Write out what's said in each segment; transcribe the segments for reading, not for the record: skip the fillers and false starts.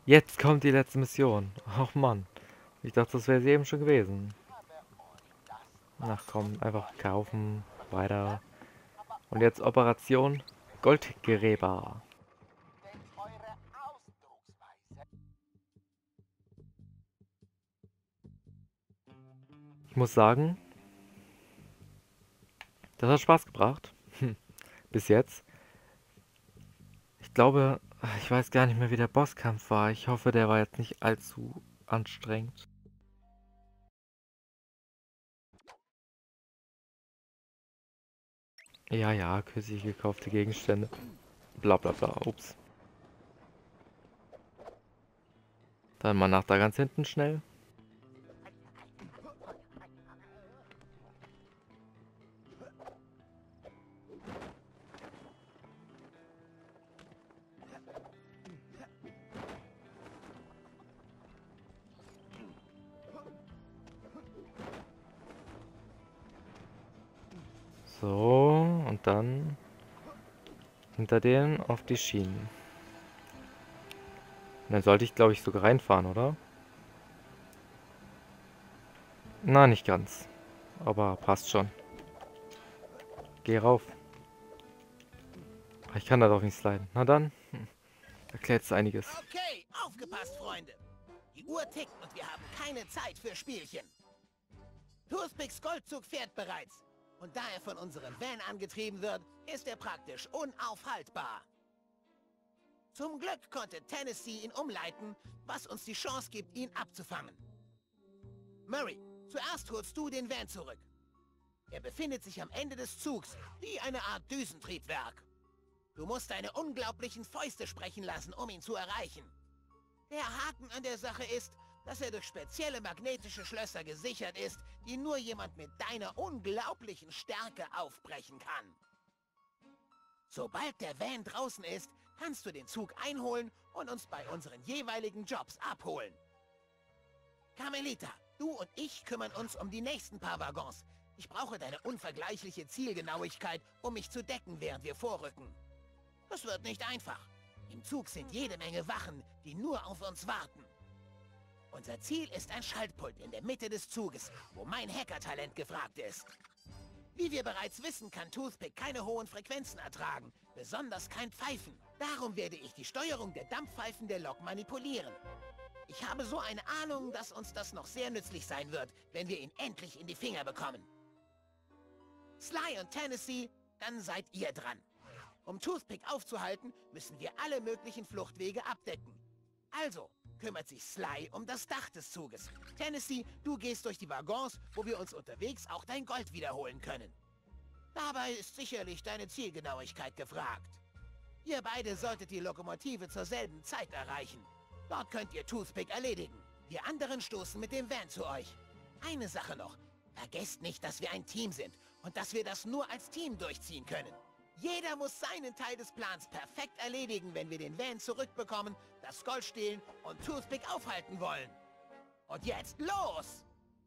Jetzt kommt die letzte Mission. Ach Mann. Ich dachte, das wäre sie eben schon gewesen. Ach komm, einfach kaufen. Weiter. Und jetzt Operation Goldgräber. Ich muss sagen, das hat Spaß gebracht. Bis jetzt. Ich glaube, ich weiß gar nicht mehr, wie der Bosskampf war. Ich hoffe, der war jetzt nicht allzu anstrengend. Ja, ja, kürzlich gekaufte Gegenstände. Bla bla bla. Ups. Dann mal nach da ganz hinten schnell. So, und dann hinter denen auf die Schienen. Und dann sollte ich, glaube ich, sogar reinfahren, oder? Na, nicht ganz. Aber passt schon. Geh rauf. Ich kann da doch nicht sliden. Na dann. Erklärt's einiges. Okay, aufgepasst, Freunde. Die Uhr tickt und wir haben keine Zeit für Spielchen. Toothpicks Goldzug fährt bereits. Und da er von unserem Van angetrieben wird, ist er praktisch unaufhaltbar. Zum Glück konnte Tennessee ihn umleiten, was uns die Chance gibt, ihn abzufangen. Murray, zuerst holst du den Van zurück. Er befindet sich am Ende des Zugs, wie eine Art Düsentriebwerk. Du musst deine unglaublichen Fäuste sprechen lassen, um ihn zu erreichen. Der Haken an der Sache ist, dass er durch spezielle magnetische Schlösser gesichert ist, die nur jemand mit deiner unglaublichen Stärke aufbrechen kann. Sobald der Van draußen ist, kannst du den Zug einholen und uns bei unseren jeweiligen Jobs abholen. Carmelita, du und ich kümmern uns um die nächsten paar Waggons. Ich brauche deine unvergleichliche Zielgenauigkeit, um mich zu decken, während wir vorrücken. Das wird nicht einfach. Im Zug sind jede Menge Wachen, die nur auf uns warten. Unser Ziel ist ein Schaltpult in der Mitte des Zuges, wo mein Hackertalent gefragt ist. Wie wir bereits wissen, kann Toothpick keine hohen Frequenzen ertragen, besonders kein Pfeifen. Darum werde ich die Steuerung der Dampfpfeifen der Lok manipulieren. Ich habe so eine Ahnung, dass uns das noch sehr nützlich sein wird, wenn wir ihn endlich in die Finger bekommen. Sly und Tennessee, dann seid ihr dran. Um Toothpick aufzuhalten, müssen wir alle möglichen Fluchtwege abdecken. Also kümmert sich Sly um das Dach des Zuges. Tennessee, du gehst durch die Waggons, wo wir uns unterwegs auch dein Gold wiederholen können. Dabei ist sicherlich deine Zielgenauigkeit gefragt. Ihr beide solltet die Lokomotive zur selben Zeit erreichen. Dort könnt ihr Toothpick erledigen. Wir anderen stoßen mit dem Van zu euch. Eine Sache noch. Vergesst nicht, dass wir ein Team sind und dass wir das nur als Team durchziehen können. Jeder muss seinen Teil des Plans perfekt erledigen, wenn wir den Van zurückbekommen, das Gold stehlen und Toothpick aufhalten wollen. Und jetzt los!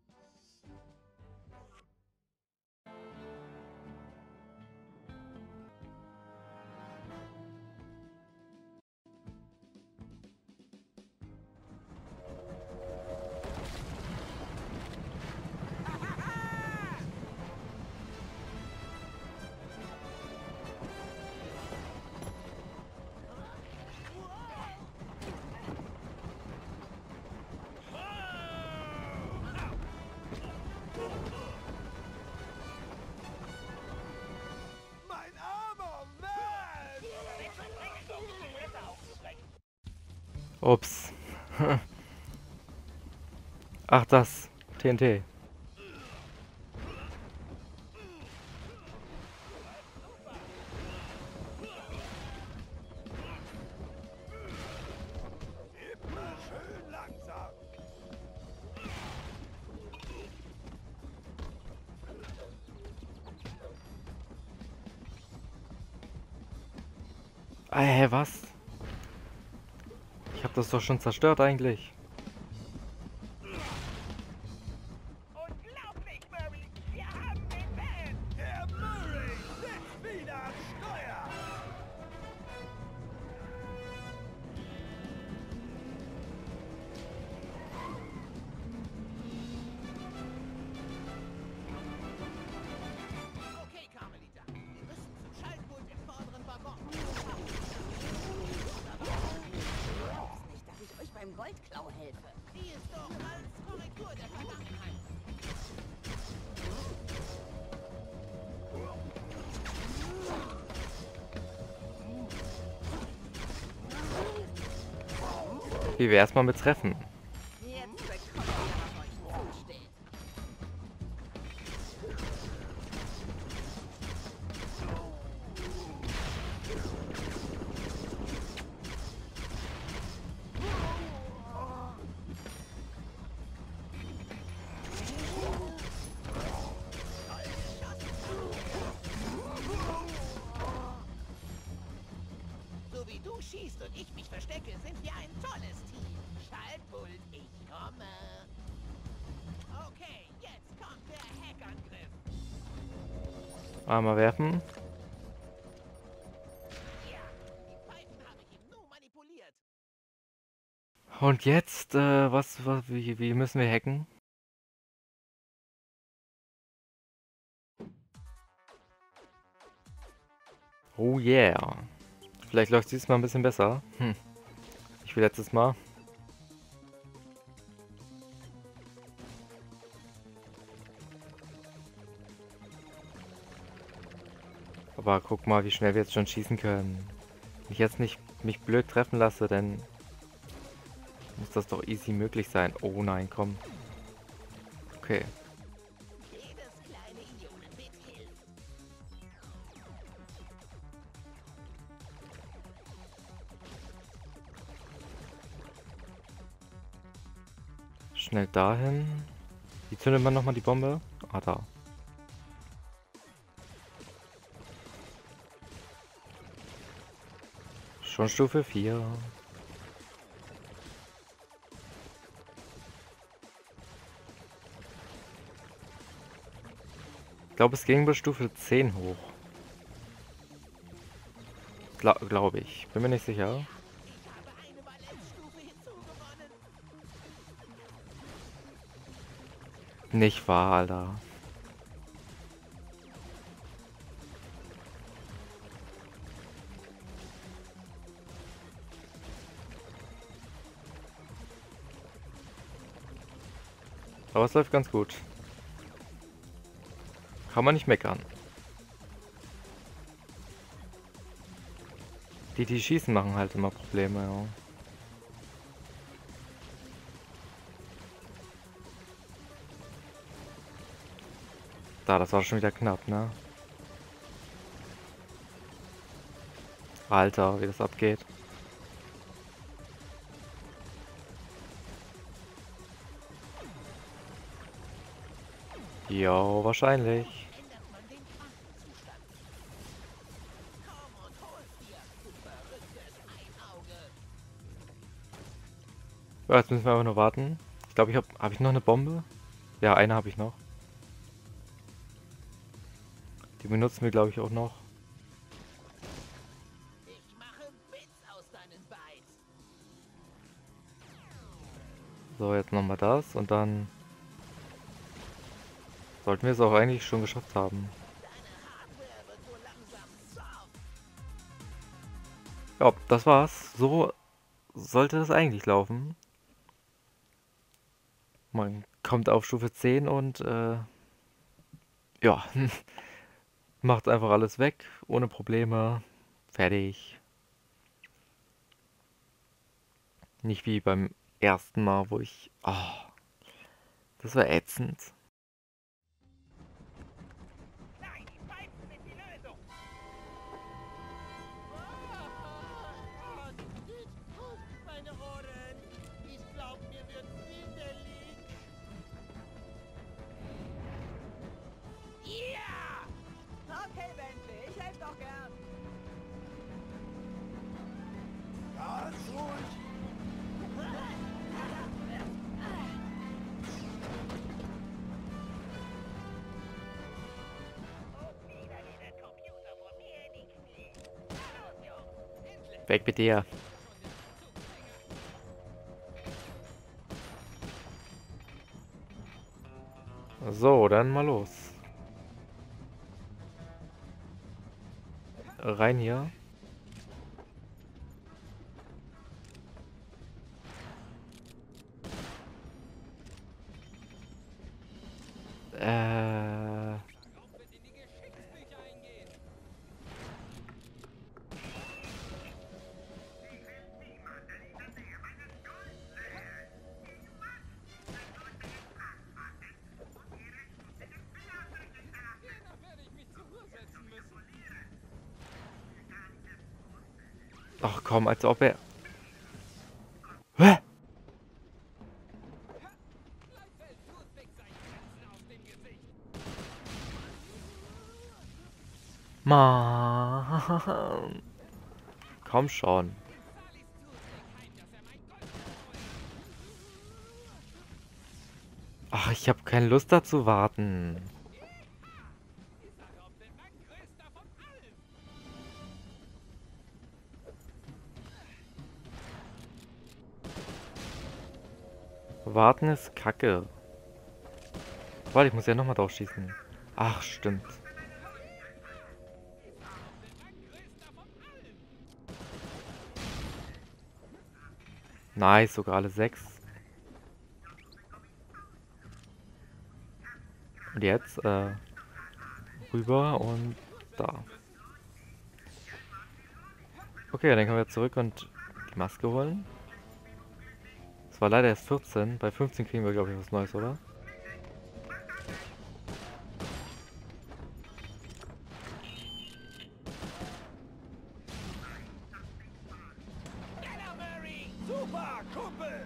Ups. Ach, das. TNT. Hä, was? Ich hab das doch schon zerstört eigentlich. Unglaublich, Murray! Wir haben den Van! Der Murray sitzt wieder am Steuer! Wie wär's mal mit Treffen? Jetzt bekommt ihr, was euch zusteht. So wie du schießt und ich mich verstecke, sind wir ein tolles Team. Schaltpult, ich komme. Okay, jetzt kommt der Hackangriff. Einmal werfen. Ja, die Pfeifen habe ich ihm nur manipuliert. Und jetzt, wie müssen wir hacken? Oh yeah. Vielleicht läuft es diesmal ein bisschen besser. Ich wie letztes Mal. Aber guck mal, wie schnell wir jetzt schon schießen können. Wenn ich jetzt nicht mich blöd treffen lasse, dann muss das doch easy möglich sein. Oh nein, komm. Okay. Jedes kleine Ionenbit hilft. Schnell dahin. Wie zündet man nochmal die Bombe? Ah, da. Schon Stufe 4. Ich glaube, es ging bis Stufe 10 hoch. Glaube ich. Bin mir nicht sicher. Ich habe eine Valenzstufe hinzugewonnen. Nicht wahr, Alter. Aber es läuft ganz gut. Kann man nicht meckern. Die schießen, machen halt immer Probleme, ja. Da, das war schon wieder knapp, ne? Alter, wie das abgeht. Jo, wahrscheinlich. Ändert man den Quantenzustand. Komm und hol's dir, du verrücktes Einauge. Ja, jetzt müssen wir einfach nur warten. Ich glaube, hab ich noch eine Bombe? Ja, eine habe ich noch. Die benutzen wir, glaube ich, auch noch. Ich mache Bits aus deinen Bytes. So, jetzt nochmal das und dann sollten wir es auch eigentlich schon geschafft haben. Deine Hardware wird so langsam soft. Ja, das war's. So sollte es eigentlich laufen. Man kommt auf Stufe 10 und ja, macht einfach alles weg, ohne Probleme. Fertig. Nicht wie beim ersten Mal, wo ich... das war ätzend. Nein, die Pfeifen sind die Lösung. Meine Ohren. Ich glaube, mir wird schwindelig. Ja! Okay, Bentley, ich helfe doch gern. Ganz ruhig. Und wieder geht der Computer vor mir in die Knie. Los, Jungs, endlich. Weg mit dir. So, dann mal los. Rein hier. Ach komm, als ob er... Hä? Mann. Komm schon. Ach, ich habe keine Lust da zu warten. Warten ist Kacke. Warte, ich muss ja nochmal drauf schießen. Ach, stimmt. Nice, sogar alle 6. Und jetzt, rüber und da. Okay, dann können wir zurück und die Maske holen. Es war leider erst 14. Bei 15 kriegen wir, glaube ich, was Neues, oder? Super, Kumpel!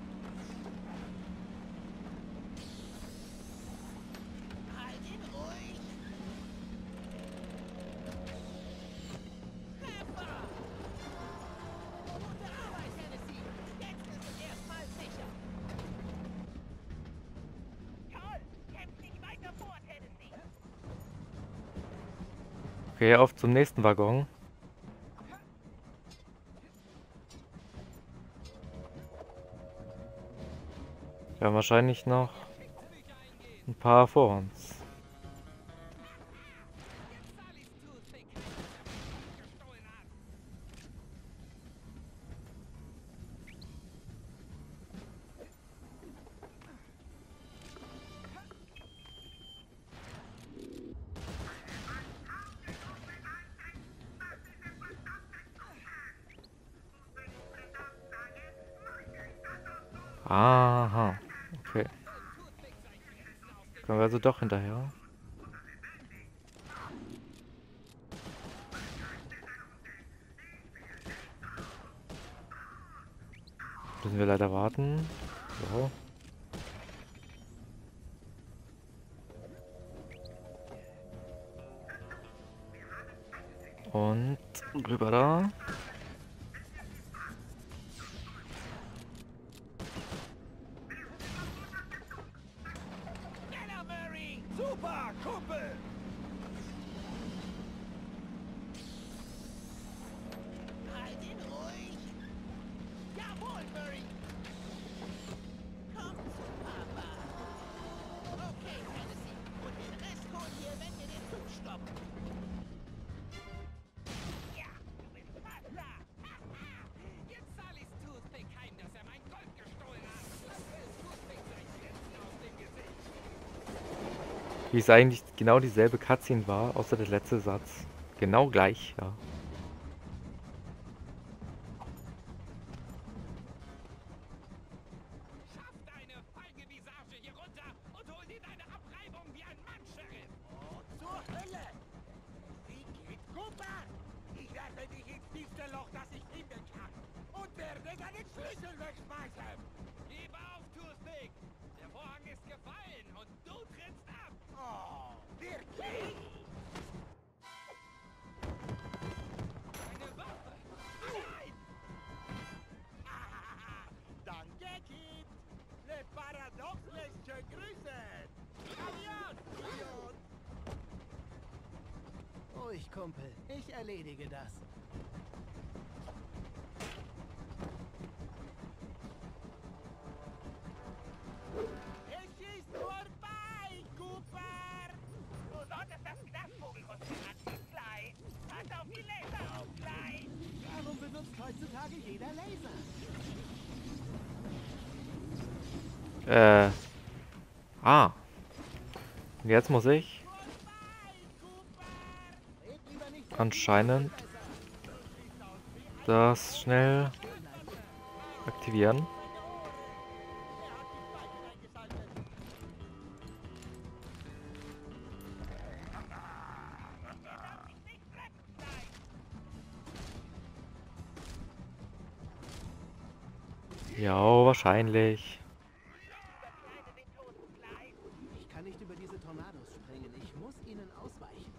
Halt ihn ruhig! Treffer! Gute Arbeit, Hennessy! Jetzt ist es erstmal sicher! Toll! Kämpf dich weiter fort, Hennessy! Okay, auf zum nächsten Waggon. Wir haben wahrscheinlich noch ein paar vor uns. Aha, okay. Können wir also doch hinterher? Müssen wir leider warten. So. Und rüber da. Schneller, Murray! Super, Kumpel! Halt ihn ruhig! Jawohl, Murray! Komm zu Papa! Okay, Hennessy, und den Rest holt ihr, wenn wir den Zug stoppen. Ja, du bist fast da! Jetzt Sullys Toothpick heim, dass er mein Gold gestohlen hat. Das will Toothpick sein Grinsen auf dem Gesicht. Wie es eigentlich genau dieselbe Cutscene war, außer der letzte Satz. Genau gleich, ja. Schaff deine feige Visage hier runter und hol dir deine Abreibung wie ein Mann, Sheriff. Oh, zur Hölle! Wie geht Cooper? Ich werfe dich ins tiefste Loch, das ich finden kann. Und werde deinen Schlüssel wegschmeißen. Gib auf, Toothpick. Der Vorhang ist gefallen und du trittst ab. Oh, wirklich? Eine Waffe. Nein! Danke, Kid. Le Paradox lässt schön grüßen. Adios, Idiot. Ruhig, Kumpel. Ich erledige das. Es ist vorbei, Cooper. Du solltest das Knastvogelkostüm anziehen, Klein. Pass auf die Laser auf, Klein. Warum benutzt heutzutage jeder Laser? Ah. Und jetzt muss ich Red lieber nicht so anscheinend das schnell aktivieren. Ja, wahrscheinlich. Ich kann nicht über diese Tornados springen. Ich muss ihnen ausweichen.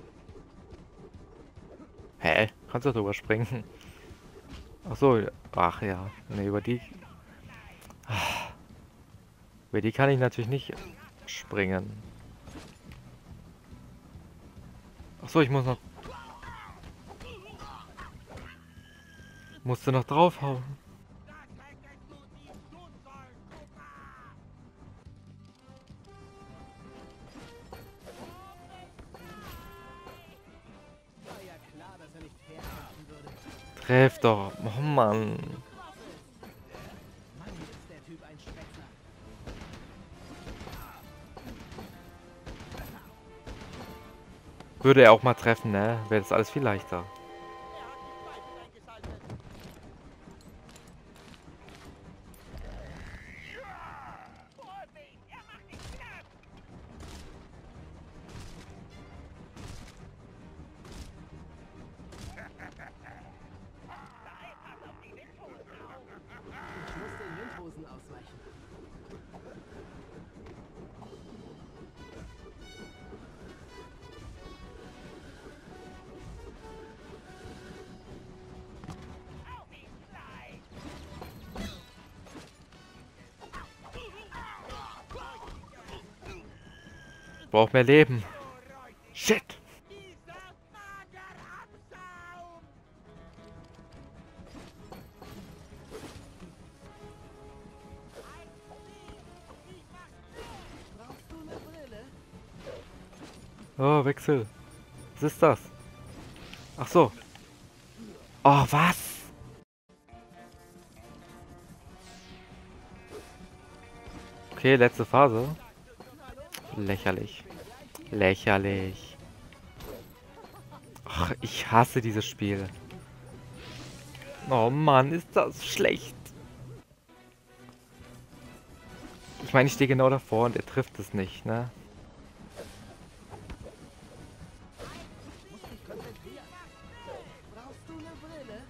Hä? Kannst du drüber springen? Ach so, ach ja. Ne, über die... Über die kann ich natürlich nicht springen. Ach so, ich muss noch... Musste noch draufhauen. War ja klar, dass er nicht herkämpfen würde. Treff doch. Oh Mann. Mann, ist der Typ ein Schwätzer. Würde er auch mal treffen, ne? Wäre das alles viel leichter. Ich muss den Windhosen ausweichen. Braucht mehr Leben. Shit. Brauchst du eine Brille? Oh, Wechsel. Was ist das? Ach so. Oh, was? Okay, letzte Phase. Lächerlich. Lächerlich. Ach, ich hasse dieses Spiel. Oh Mann, ist das schlecht. Ich meine, ich stehe genau davor und er trifft es nicht, ne? Muss dich konzentrieren. Brauchst du eine Brille?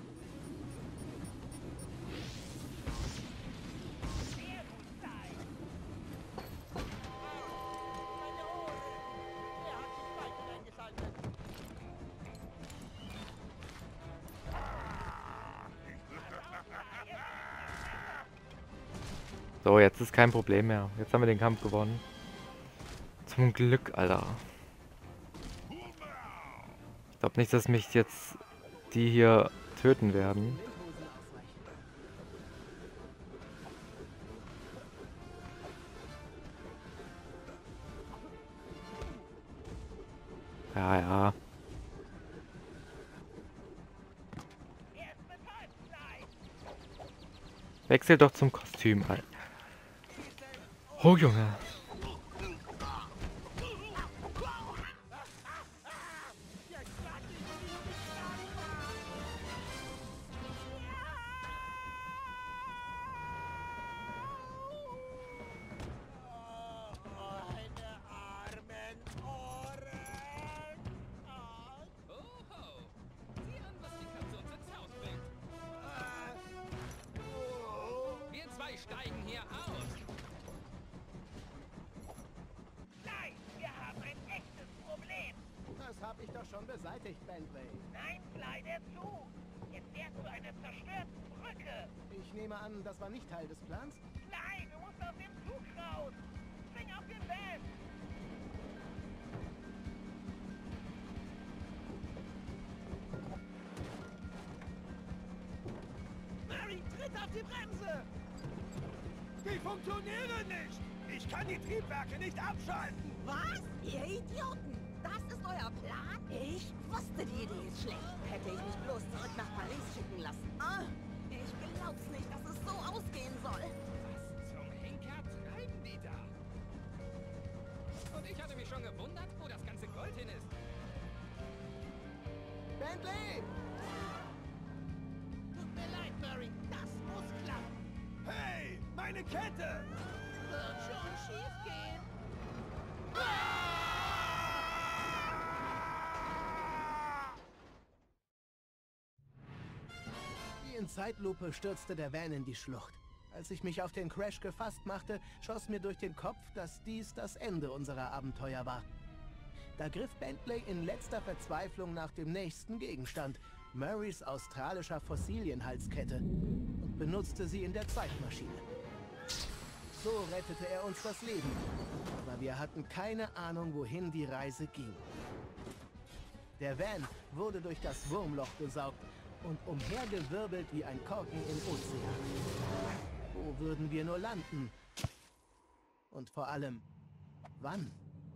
So, jetzt ist kein Problem mehr. Jetzt haben wir den Kampf gewonnen. Zum Glück, Alter. Ich glaube nicht, dass mich jetzt die hier töten werden. Windhosen ausweichen. Ja, ja. Wechsel doch zum Kostüm, Alter. Oh, Junge. Oho. Sieh an, was die Person ins Haus bringt. Wir zwei steigen hier aus. Nein, wir haben ein echtes Problem. Das habe ich doch schon beseitigt, Bentley. Nein, leider zu. Jetzt fährst du eine zerstörte Brücke. Ich nehme an, das war nicht Teil des Plans? Nein, du musst aus dem Zug raus. Spring auf den Van. Mary, tritt auf die Bremse! Die funktionieren nicht! Ich kann die Triebwerke nicht abschalten! Was? Ihr Idioten! Das ist euer Plan? Ich wusste, die Idee ist schlecht. Hätte ich mich bloß zurück nach Paris schicken lassen. Ah, ich glaub's nicht, dass es so ausgehen soll. Was zum Henker treiben die da? Und ich hatte mich schon gewundert, wo das ganze Gold hin ist. Bentley! Tut mir leid, Murray. Das muss klappen. Hey, meine Kette! Wird schon schief gehen. Wie in Zeitlupe stürzte der Van in die Schlucht. Als ich mich auf den Crash gefasst machte, schoss mir durch den Kopf, dass dies das Ende unserer Abenteuer war. Da griff Bentley in letzter Verzweiflung nach dem nächsten Gegenstand, Murrays australischer Fossilienhalskette, und benutzte sie in der Zeitmaschine. So rettete er uns das Leben, aber wir hatten keine Ahnung, wohin die Reise ging. Der Van wurde durch das Wurmloch gesaugt und umhergewirbelt wie ein Korken im Ozean. Wo würden wir nur landen? Und vor allem, wann?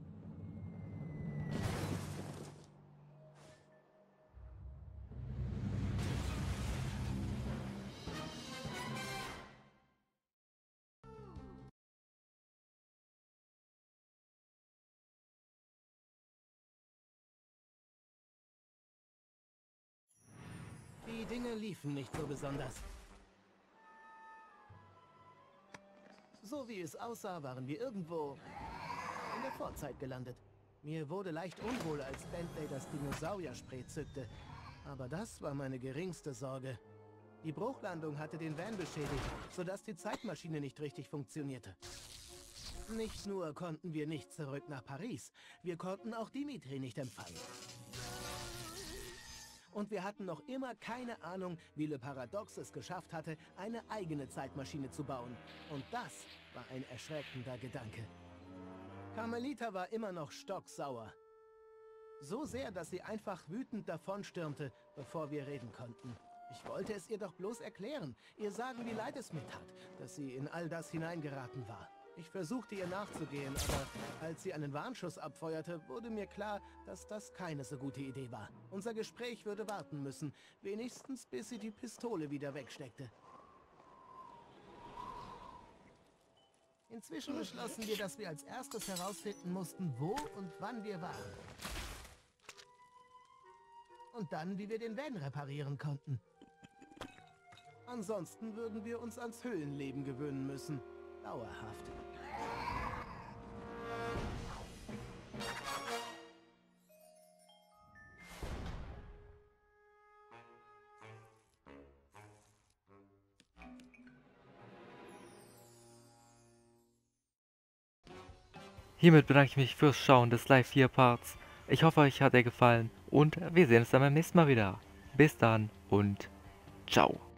Die Dinge liefen nicht so besonders. So wie es aussah, waren wir irgendwo in der Vorzeit gelandet. Mir wurde leicht unwohl, als Bentley das Dinosaurier-Spray zückte. Aber das war meine geringste Sorge. Die Bruchlandung hatte den Van beschädigt, sodass die Zeitmaschine nicht richtig funktionierte. Nicht nur konnten wir nicht zurück nach Paris, wir konnten auch Dimitri nicht empfangen. Und wir hatten noch immer keine Ahnung, wie Le Paradox es geschafft hatte, eine eigene Zeitmaschine zu bauen. Und das war ein erschreckender Gedanke. Carmelita war immer noch stocksauer. So sehr, dass sie einfach wütend davonstürmte, bevor wir reden konnten. Ich wollte es ihr doch bloß erklären, ihr sagen, wie leid es mir tat, dass sie in all das hineingeraten war. Ich versuchte ihr nachzugehen, aber als sie einen Warnschuss abfeuerte, wurde mir klar, dass das keine so gute Idee war. Unser Gespräch würde warten müssen, wenigstens bis sie die Pistole wieder wegsteckte. Inzwischen beschlossen wir, dass wir als erstes herausfinden mussten, wo und wann wir waren. Und dann, wie wir den Van reparieren konnten. Ansonsten würden wir uns ans Höhlenleben gewöhnen müssen. Dauerhaft. Hiermit bedanke ich mich fürs Schauen des Live 4 Parts. Ich hoffe, euch hat er gefallen und wir sehen uns dann beim nächsten Mal wieder. Bis dann und ciao.